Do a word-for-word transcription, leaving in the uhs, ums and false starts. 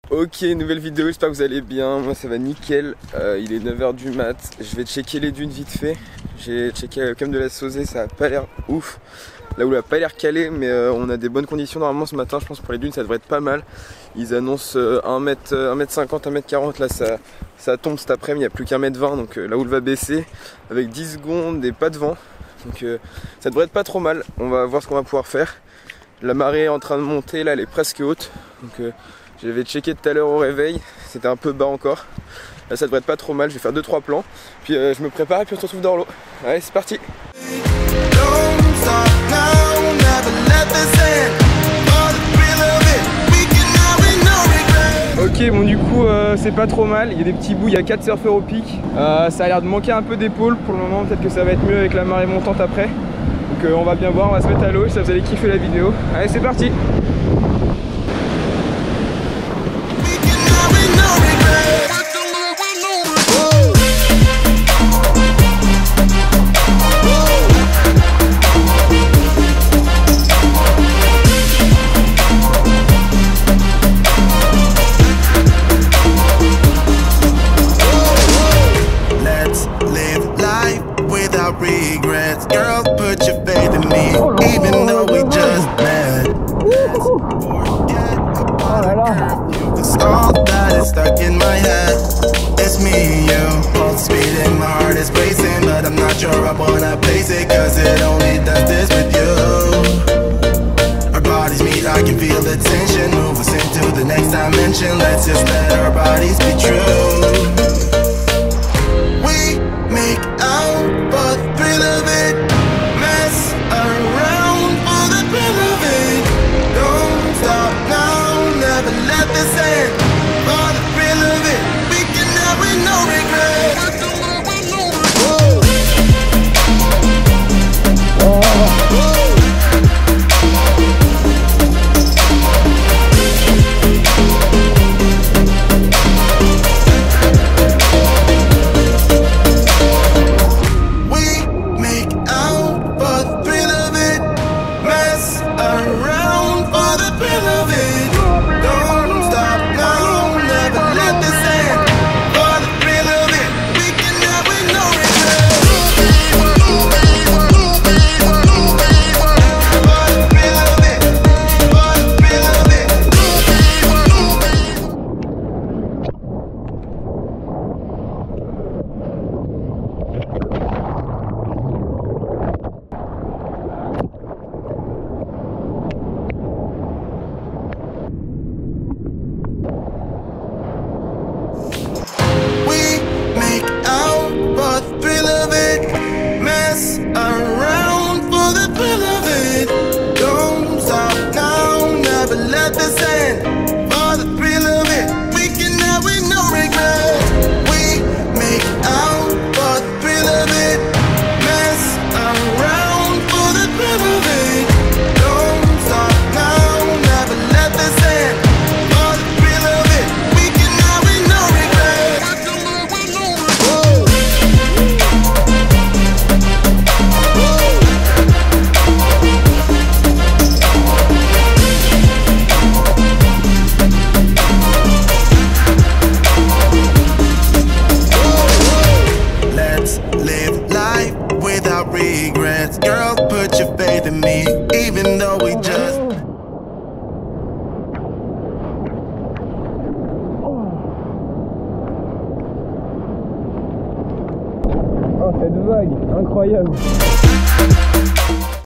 Ok, nouvelle vidéo, j'espère que vous allez bien, moi ça va nickel, euh, il est neuf heures du mat, je vais checker les dunes vite fait, j'ai checké comme de la Sauzet, ça a pas l'air ouf, là où il a pas l'air calé, mais euh, on a des bonnes conditions normalement ce matin, je pense pour les dunes ça devrait être pas mal, ils annoncent euh, un mètre cinquante, un mètre quarante, là ça, ça tombe cet après-midi, il n'y a plus qu'un mètre vingt, donc euh, là où il va baisser, avec dix secondes et pas de vent, donc euh, ça devrait être pas trop mal, on va voir ce qu'on va pouvoir faire, la marée est en train de monter, là elle est presque haute, donc euh, j'avais checké tout à l'heure au réveil, c'était un peu bas encore. Là ça devrait être pas trop mal, je vais faire deux trois plans. Puis euh, je me prépare et puis on se retrouve dans l'eau. Allez c'est parti. Ok bon du coup euh, c'est pas trop mal, il y a des petits bouts, il y a quatre surfeurs au pic. euh, Ça a l'air de manquer un peu d'épaule pour le moment, peut-être que ça va être mieux avec la marée montante après. Donc euh, on va bien voir, on va se mettre à l'eau, ça vous allez kiffer la vidéo. Allez c'est parti. Regrets, girl, put your faith in me, even though we just met. Forget about a curfew, 'cause all that is stuck in my head. It's me and you, both speed and my heart is racing, but I'm not sure I wanna place it, 'cause it only does this with you. Our bodies meet, I can feel the tension, move us into the next dimension. Let's just let our bodies be true. We make out for the thrill of it, mess around for the thrill of it. Don't stop now, never let this end. For the thrill of it, we can have it, no regret. Regrets, girl, put your faith in me, even though we just. Oh cette vague, incroyable.